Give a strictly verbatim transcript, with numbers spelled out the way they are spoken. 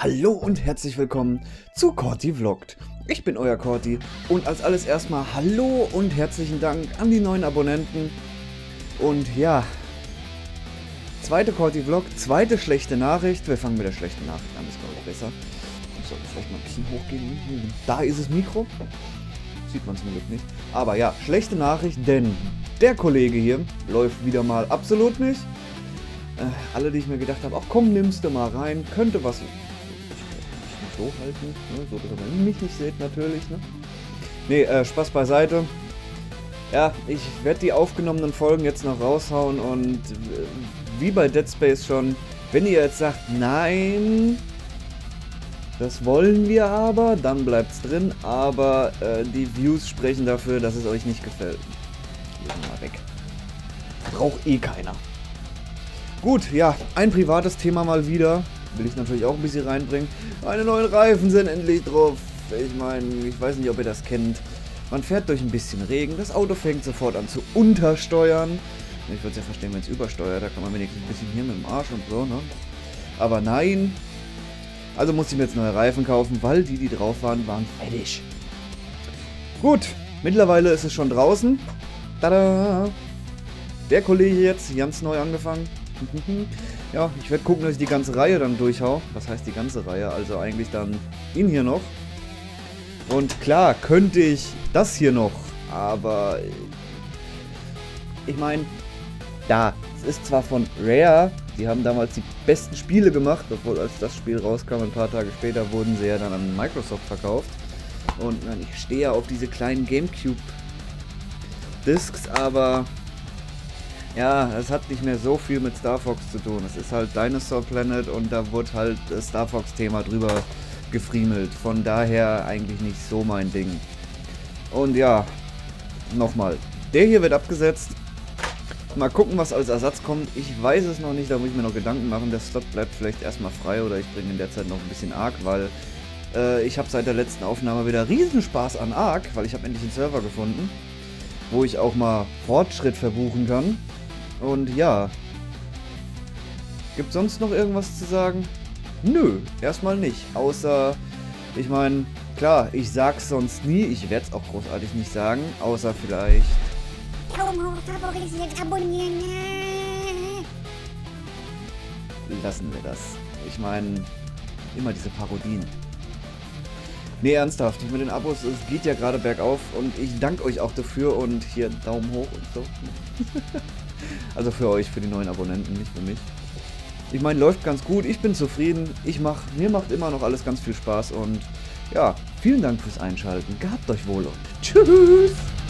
Hallo und herzlich willkommen zu Corti Vlogt. Ich bin euer Corti und als alles erstmal hallo und herzlichen Dank an die neuen Abonnenten. Und ja, zweite Corti Vlog, zweite schlechte Nachricht. Wir fangen mit der schlechten Nachricht an, ist glaube ich besser. Ich sollte vielleicht mal ein bisschen hochgehen. Da ist das Mikro. Sieht man zum Glück nicht. Aber ja, schlechte Nachricht, denn der Kollege hier läuft wieder mal absolut nicht. Äh, alle, die ich mir gedacht habe, ach komm, nimmst du mal rein, könnte was... so halten, ne? So dass ihr mich nicht seht natürlich, ne? Ne, äh, Spaß beiseite. Ja, ich werde die aufgenommenen Folgen jetzt noch raushauen und äh, wie bei Dead Space schon, wenn ihr jetzt sagt, nein, das wollen wir aber, dann bleibt's drin, aber äh, die Views sprechen dafür, dass es euch nicht gefällt. Legen wir mal weg. Braucht eh keiner. Gut, ja, ein privates Thema mal wieder. Will ich natürlich auch ein bisschen reinbringen. Meine neuen Reifen sind endlich drauf. Ich meine, ich weiß nicht, ob ihr das kennt. Man fährt durch ein bisschen Regen, das Auto fängt sofort an zu untersteuern. Ich würde es ja verstehen, wenn es übersteuert, da kann man wenigstens ein bisschen hier mit dem Arsch und so, ne? Aber nein. Also musste ich mir jetzt neue Reifen kaufen, weil die, die drauf waren, waren fertig. Gut, mittlerweile ist es schon draußen. Tada! Der Kollege jetzt, ganz neu angefangen. Ja, ich werde gucken, dass ich die ganze Reihe dann durchhau. Was heißt die ganze Reihe? Also eigentlich dann ihn hier noch. Und klar, könnte ich das hier noch. Aber ich meine, da, es ist zwar von Rare. Die haben damals die besten Spiele gemacht. Obwohl als das Spiel rauskam, ein paar Tage später, wurden sie ja dann an Microsoft verkauft. Und nein, ich stehe ja auf diese kleinen Gamecube-Discs, aber... ja, es hat nicht mehr so viel mit Star Fox zu tun. Es ist halt Dinosaur Planet und da wurde halt das Star Fox Thema drüber gefriemelt. Von daher eigentlich nicht so mein Ding. Und ja, nochmal. Der hier wird abgesetzt. Mal gucken, was als Ersatz kommt. Ich weiß es noch nicht, da muss ich mir noch Gedanken machen. Der Slot bleibt vielleicht erstmal frei oder ich bringe in der Zeit noch ein bisschen Ark, weil äh, ich habe seit der letzten Aufnahme wieder Riesenspaß an Ark, weil ich habe endlich einen Server gefunden, wo ich auch mal Fortschritt verbuchen kann. Und ja, gibt sonst noch irgendwas zu sagen? Nö, erstmal nicht. Außer, ich meine, klar, ich sag's sonst nie, ich werde es auch großartig nicht sagen, außer vielleicht... lassen wir das. Ich meine, immer diese Parodien. Nee, ernsthaft, mit den Abos, es geht ja gerade bergauf und ich danke euch auch dafür und hier Daumen hoch und so. Also für euch, für die neuen Abonnenten, nicht für mich. Ich meine, läuft ganz gut, ich bin zufrieden, ich mach, mir macht immer noch alles ganz viel Spaß und ja, vielen Dank fürs Einschalten, gehabt euch wohl und tschüss!